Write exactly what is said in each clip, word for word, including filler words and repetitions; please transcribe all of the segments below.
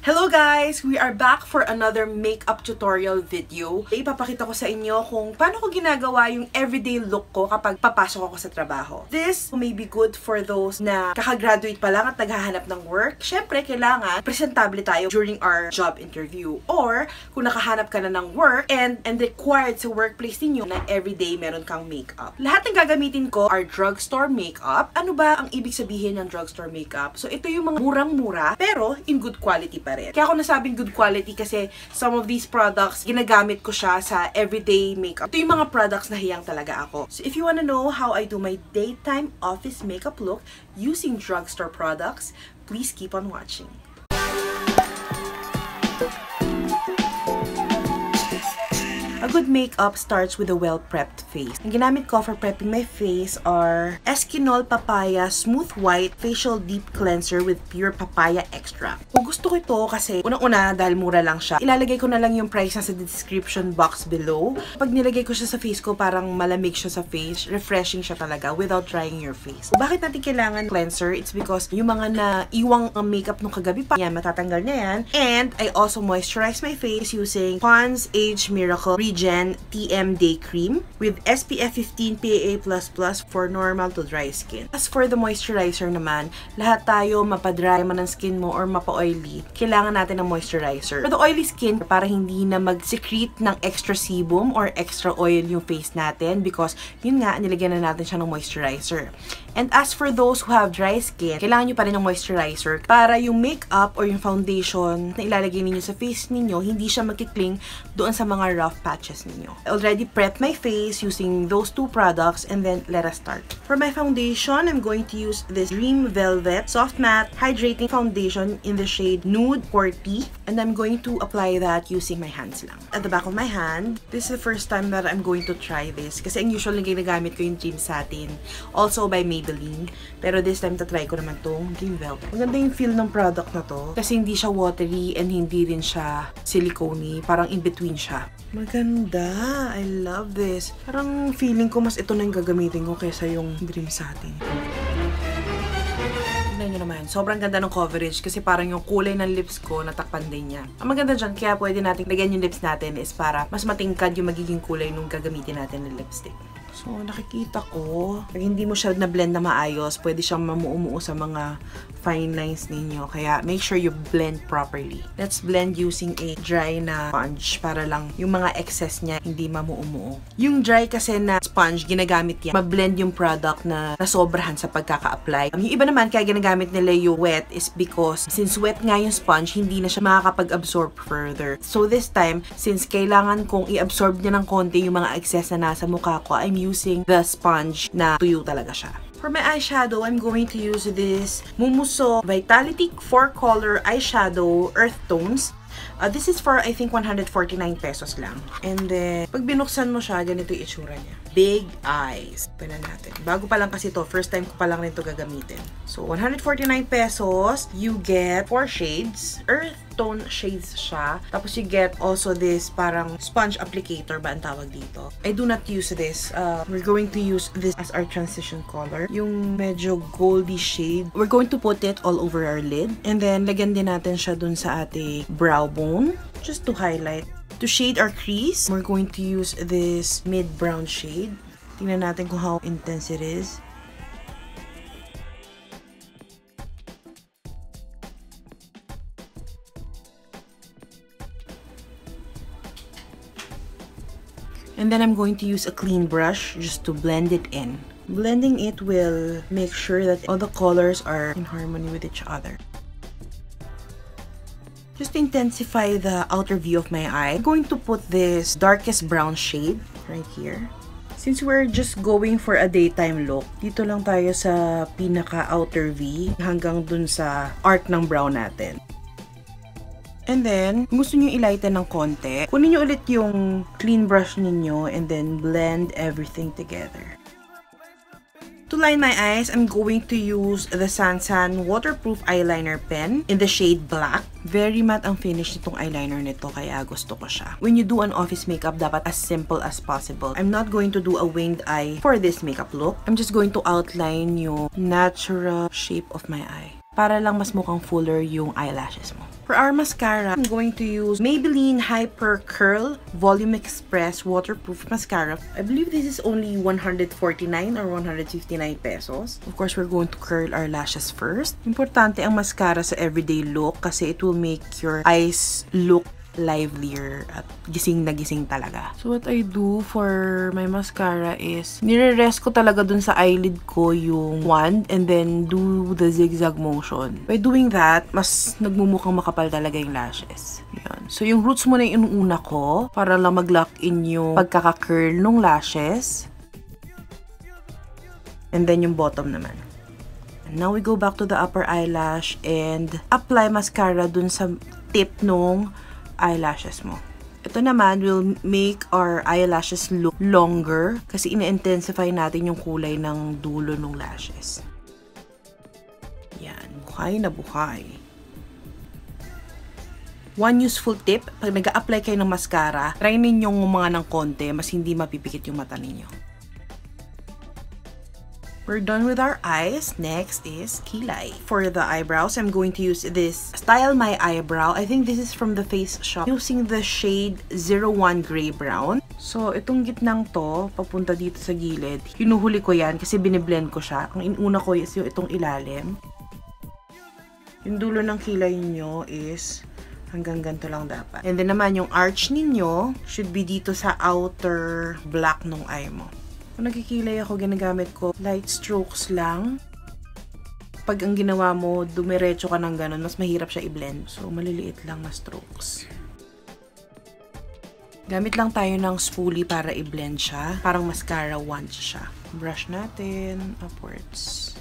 Hello guys! We are back for another makeup tutorial video. Ipapakita ko sa inyo kung paano ko ginagawa yung everyday look ko kapag papasok ako sa trabaho. This may be good for those na kakagraduate pa lang at naghahanap ng work. Syempre, kailangan presentable tayo during our job interview. Or, kung nakahanap ka na ng work and, and required sa workplace ninyo na everyday meron kang makeup. Lahat ng gagamitin ko are drugstore makeup. Ano ba ang ibig sabihin ng drugstore makeup? So, ito yung mga murang-mura pero in good quality pa rin. Kaya ako nasabing good quality kasi some of these products, ginagamit ko siya sa everyday makeup. Ito yung mga products na hiyang talaga ako. So if you wanna know how I do my daytime office makeup look using drugstore products, please keep on watching. A good makeup starts with a well-prepped face. Ang ginamit ko for prepping my face are Eskinol Papaya Smooth White Facial Deep Cleanser with Pure Papaya Extract. Kung gusto ko ito kasi unang-una dahil mura lang siya, ilalagay ko na lang yung price na sa description box below. Pag nilagay ko siya sa face ko, parang malamig siya sa face, refreshing siya talaga without drying your face. So, bakit natin kailangan cleanser? It's because yung mga naiwang makeup nung kagabi pa, yan, matatanggal na yan. And I also moisturize my face using Pond's Age Miracle Gen T M Day Cream with S P F fifteen P A A plus plus for normal to dry skin. As for the moisturizer naman, lahat tayo mapadry man ang skin mo or mapa-oily, kailangan natin ng moisturizer. For the oily skin, para hindi na mag-secrete ng extra sebum or extra oil yung face natin because yun nga, nilagyan na natin siya ng moisturizer. And as for those who have dry skin, kailangan nyo pa rin ng moisturizer para yung makeup or yung foundation na ilalagay ninyo sa face ninyo, hindi siya magkikling doon sa mga rough patches ninyo. I already prepped my face using those two products and then let us start. For my foundation, I'm going to use this Dream Velvet Soft Matte Hydrating Foundation in the shade Nude forty and I'm going to apply that using my hands lang. At the back of my hand, this is the first time that I'm going to try this kasi ang usual na ginagamit ko yung Dream Satin, also by Maybelline. Pero this time, tatry ko naman tong Dream Velvet. Maganda yung feel ng product na to kasi hindi siya watery and hindi rin siya silicone, parang in between siya. Maganda. I love this. Parang feeling ko mas ito na yung gagamitin ko kaysa yung Dream Satin. Tignan nyo naman. Sobrang ganda ng coverage kasi parang yung kulay ng lips ko natakpan din niya. Ang maganda dyan, kaya pwede natin lagyan yung lips natin is para mas matingkad yung magiging kulay nung gagamitin natin ng lipstick. So, nakikita ko, pag hindi mo siya na-blend na maayos, pwede siyang mamuumuo sa mga fine lines ninyo. Kaya, make sure you blend properly. Let's blend using a dry na sponge para lang yung mga excess niya hindi mamuumuo. Yung dry kasi na sponge, ginagamit yan, ma-blend yung product na nasobrahan sa pagkaka-apply. Um, yung iba naman, kaya ginagamit nila yung wet is because since wet nga yung sponge, hindi na siya makakapag-absorb further. So, this time, since kailangan kong i-absorb niya ng konti yung mga excess na nasa mukha ko, I'm using the sponge na tuyo talaga siya. For my eyeshadow, I'm going to use this Mumuso Vitality four color eyeshadow earth tones. Uh, this is for, I think, one hundred forty-nine pesos lang. And then, pag binuksan mo siya, ganito yung itsura niya. Big eyes. Pinan natin. Bago pa lang kasi to, first time ko pa lang nito gagamitin. So, one hundred forty-nine pesos, you get four shades. Earth tone shades siya. Tapos you get also this parang sponge applicator ba ang tawag dito. I do not use this. Uh, we're going to use this as our transition color. Yung medyo goldy shade. We're going to put it all over our lid. And then, lagyan din natin siya dun sa ating brow bone. Just to highlight. To shade our crease, we're going to use this mid-brown shade. Tingnan natin kung how intense it is. And then I'm going to use a clean brush just to blend it in. Blending it will make sure that all the colors are in harmony with each other. Just to intensify the outer view of my eye, I'm going to put this darkest brown shade right here. Since we're just going for a daytime look, dito lang tayo sa pinaka-outer V hanggang dun sa arc ng brow natin. And then, kung gusto nyo i-lighten ng konti, kunin nyo ulit yung clean brush ninyo and then blend everything together. To line my eyes, I'm going to use the Sansan Waterproof Eyeliner Pen in the shade Black. Very matte ang finish nitong eyeliner nito, kaya gusto ko siya. When you do an office makeup, dapat as simple as possible. I'm not going to do a winged eye for this makeup look. I'm just going to outline yung natural shape of my eye para lang mas mukhang fuller yung eyelashes mo. For our mascara, I'm going to use Maybelline Hyper Curl Volume Express Waterproof Mascara. I believe this is only one hundred forty-nine or one hundred fifty-nine pesos. Of course, we're going to curl our lashes first. Importante ang mascara sa everyday look kasi it will make your eyes look livelier at gising na gising talaga. So what I do for my mascara is nire-rest ko talaga dun sa eyelid ko yung wand and then do the zigzag motion. By doing that, mas nagmumukhang makapal talaga yung lashes. Yan. So yung roots muna yung inuuna ko para lang mag-lock in yung pagkaka-curl ng lashes. And then yung bottom naman. And now we go back to the upper eyelash and apply mascara dun sa tip nung eyelashes mo. Ito naman will make our eyelashes look longer kasi ina-intensify natin yung kulay ng dulo ng lashes. Yan, buhay na buhay. One useful tip, pag nag-a-apply kayo ng mascara, try ninyong mga ng konti, mas hindi mapipikit yung mata ninyo. We're done with our eyes. Next is kilay. For the eyebrows, I'm going to use this Style My Eyebrow. I think this is from the Face Shop. Using the shade zero one Gray Brown. So, itong gitnang to, papunta dito sa gilid. Hinuhuli ko yan kasi biniblend ko siya. Ang inuna ko is yung itong ilalim. Yung dulo ng kilay nyo is hanggang ganito lang dapat. And then naman, yung arch ninyo should be dito sa outer black ng eye mo. Kung nagkikilay ako, ginagamit ko light strokes lang. Pag ang ginawa mo, dumiretso ka ng ganun, mas mahirap siya i-blend. So, maliliit lang na strokes. Gamit lang tayo ng spoolie para i-blend siya. Parang mascara wand siya. Brush natin upwards.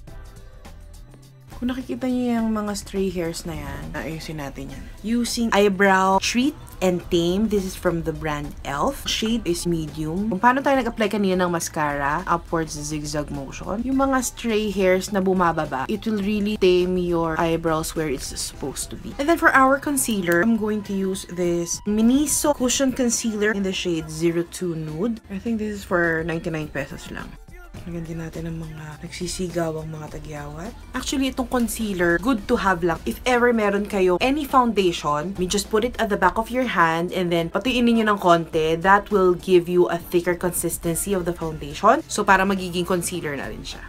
Kung nakikita niyo yung mga stray hairs na yan, ayusin natin yan. Using Eyebrow Treat and Tame. This is from the brand e l f. Shade is medium. Kung paano tayo nag-apply kanina ng mascara, upwards zigzag motion, yung mga stray hairs na bumababa, it will really tame your eyebrows where it's supposed to be. And then for our concealer, I'm going to use this Miniso Cushion Concealer in the shade zero two Nude. I think this is for ninety-nine pesos lang. Lagyan din natin ng mga nagsisigawang mga tagyawat. Actually, itong concealer, good to have lang. If ever meron kayo any foundation, you just put it at the back of your hand and then patuin niyo ng konti. That will give you a thicker consistency of the foundation. So, para magiging concealer na rin siya.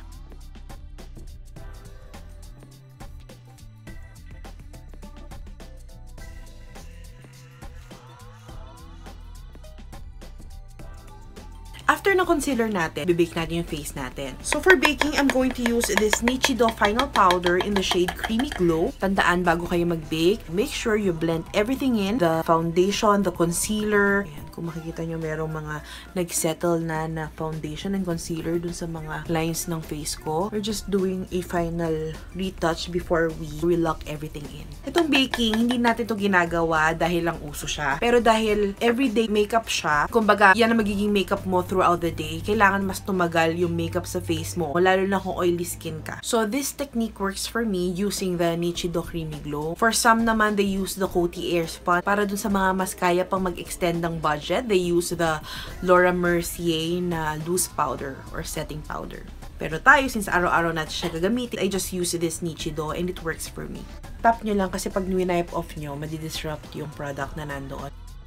After na concealer natin, bibake natin yung face natin. So for baking, I'm going to use this Nichido Final Powder in the shade Creamy Glow. Tandaan, bago kayo mag-bake, make sure you blend everything in. The foundation, the concealer. Ayan, kung makikita nyo, merong mga nag-settle na na foundation and concealer dun sa mga lines ng face ko. We're just doing a final retouch before we relock everything in. Itong baking, hindi natin to ginagawa dahil lang uso siya. Pero dahil everyday makeup siya, kumbaga, yan ang magiging makeup mo throughout the day, kailangan mas tumagal yung makeup sa face mo, lalo na kung oily skin ka. So, this technique works for me using the Nichido Creamy Glow. For some naman, they use the Coty Air Spot. Para dun sa mga mas kaya pang mag-extend ng budget, they use the Laura Mercier na loose powder or setting powder. Pero tayo, since araw-araw natin siya gagamitin, I just use this Nichido and it works for me. Tap nyo lang kasi pag wipe off nyo, madi-disrupt yung product na nandoon.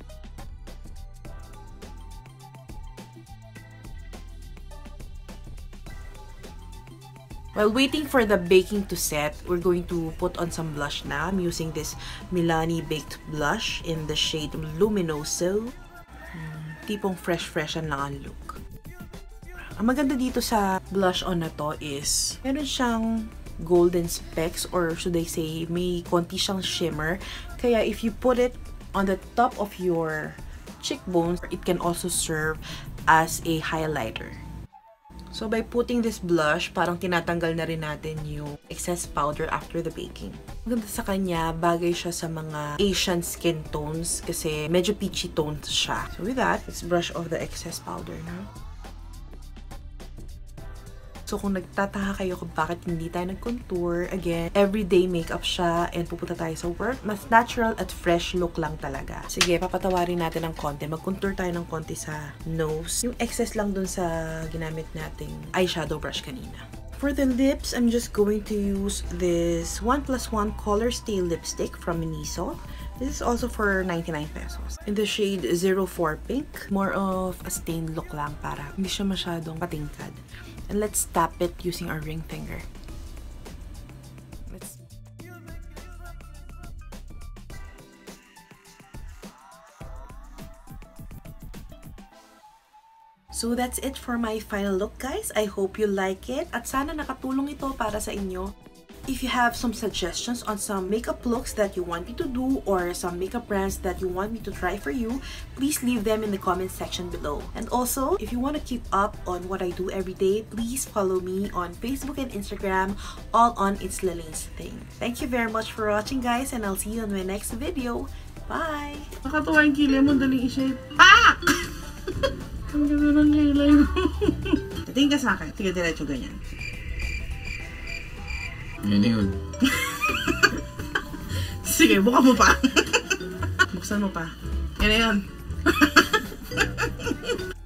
While waiting for the baking to set, we're going to put on some blush na. I'm using this Milani Baked Blush in the shade Luminoso. Hmm, tipong fresh-freshan lang ang look. Ang maganda dito sa blush on na to is, meron siyang golden specks, or should I say, may konti siyang shimmer. Kaya if you put it on the top of your cheekbones, it can also serve as a highlighter. So, by putting this blush, parang tinatanggal na rin natin yung excess powder after the baking. Maganda sa kanya, bagay siya sa mga Asian skin tones kasi medyo peachy tones siya. So, with that, let's brush off the excess powder now. So, kung nagtataka kayo kung bakit hindi tayo nag-contour, again, everyday makeup siya and pupunta tayo sa work, mas natural at fresh look lang talaga. Sige, papatawarin natin ng konti. Mag-contour tayo ng konti sa nose. Yung excess lang dun sa ginamit nating eyeshadow brush kanina. For the lips, I'm just going to use this one plus one Color Stay lipstick from Miniso. This is also for ninety-nine pesos. In the shade zero four Pink. More of a stained look lang para hindi siya masyadong patingkad. And let's tap it using our ring finger. Let's So that's it for my final look, guys. I hope you like it at sana nakatulong ito para sa inyo. If you have some suggestions on some makeup looks that you want me to do or some makeup brands that you want me to try for you, please leave them in the comment section below. And also, if you want to keep up on what I do every day, please follow me on Facebook and Instagram, all on It's Lalane's Thing. Thank you very much for watching, guys, and I'll see you on my next video. Bye! Nakatuwa yung kilay mo, daling i-shape. Ah! Ang ganda ng kilay mo. Tingin ka sa akin. Sige, diretso ganyan. Yun yun. Sige, buka mo pa. Buksan mo pa. Yan na yun.